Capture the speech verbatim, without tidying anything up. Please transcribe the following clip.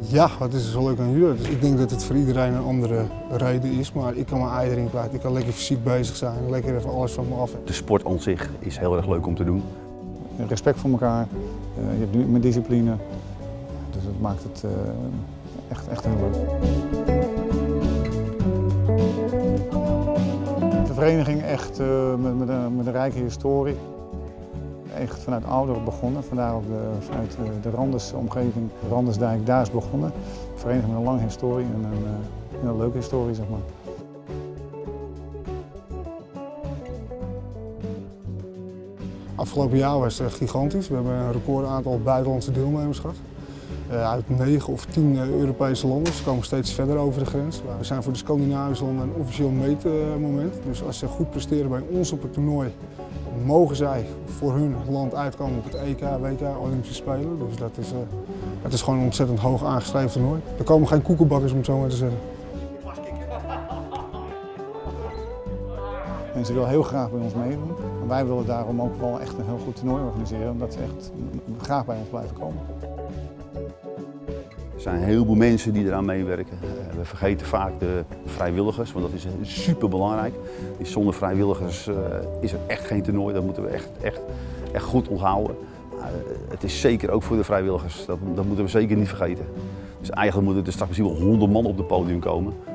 Ja, wat is er zo leuk aan judo? Dus ik denk dat het voor iedereen een andere reden is, maar ik kan mijn ei erin kwijt. Ik kan lekker fysiek bezig zijn, lekker even alles van me af. De sport aan zich is heel erg leuk om te doen. Respect voor elkaar, je hebt nu met discipline, dus dat maakt het echt, echt heel leuk. De vereniging echt met, met, een, met een rijke historie. Echt vanuit ouder begonnen, vandaar ook de, vanuit de Randers-omgeving, Randersdijk, daar is begonnen. Een vereniging met een lange historie en een, een, een leuke historie, zeg maar. Afgelopen jaar was het gigantisch. We hebben een record aantal buitenlandse deelnemers gehad. Uh, uit negen of tien uh, Europese landen. Ze komen steeds verder over de grens. We zijn voor de Scandinavische landen een officieel meetmoment. Dus als ze goed presteren bij ons op het toernooi, mogen zij voor hun land uitkomen op het E K, W K, Olympische Spelen. Dus dat is, uh, het is gewoon een ontzettend hoog aangeschreven toernooi. Er komen geen koekenbakkers, om het zo maar te zeggen. En ze willen heel graag bij ons meedoen. En wij willen daarom ook wel echt een heel goed toernooi organiseren, omdat ze echt graag bij ons blijven komen. Er zijn een heleboel mensen die eraan meewerken. We vergeten vaak de vrijwilligers, want dat is super belangrijk. Zonder vrijwilligers uh, is er echt geen toernooi, dat moeten we echt, echt, echt goed onthouden. Uh, het is zeker ook voor de vrijwilligers, dat, dat moeten we zeker niet vergeten. Dus eigenlijk moeten er straks misschien wel honderd man op het podium komen.